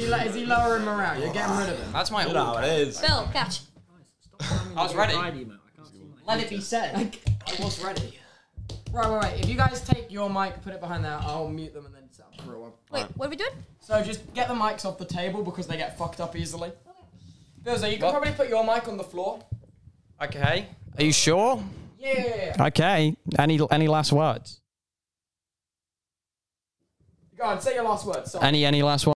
Is he lowering morale? You're getting rid of him. That's my You know how it is. Bill, catch. I was ready. Let it be said. I was ready. Right. If you guys take your mic, put it behind there, I'll mute them and then set up for a one. Wait, what are we doing? So just get the mics off the table because they get fucked up easily. Billzo, you can probably put your mic on the floor. Okay. Are you sure? Yeah. Okay. Any last words? Go on, say your last words. Any last words?